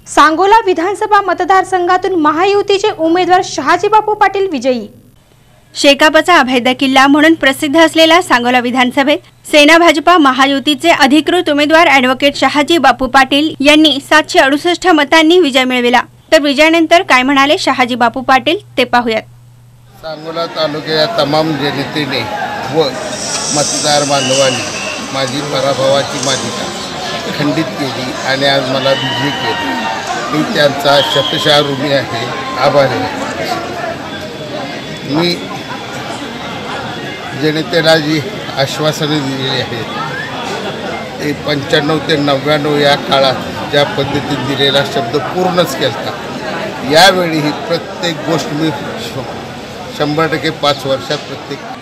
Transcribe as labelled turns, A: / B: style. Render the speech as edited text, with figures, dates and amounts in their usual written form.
A: सांगोला विधानसभा मतदारसंघातून महायुतीचे उमेदवार शहाजीबापू पाटील विजयी।
B: शेकापचा अभेद्य किल्ला म्हणून प्रसिद्ध असलेल्या सांगोला विधानसभेत सेना भाजपा महायुतीचे अधिकृत उमेदवार ॲडव्होकेट शहाजीबापू पाटील यांनी 768 मतांनी विजय मिळविला। तर विजयानंतर काय म्हणाले शहाजीबापू पाटील ते पाहूयात।
C: सांगोला तालुक्याच्या तमाम जनतेने व मतदार बांधवांनी माझी पराभवाची मालिका खंडित केली आणि आज मला विजयी केली। मी त्यांचा शतशः ऋणी आहे, आभारी आहे। मी जनतेला जी आश्वासने दिलेली आहेत ते 95 ते 99 या काळात ज्या पद्धतीने दिलेला शब्द पूर्णच केला। यावेळी प्रत्येक गोष्ट मी 100% 5 वर्षात प्रत्येक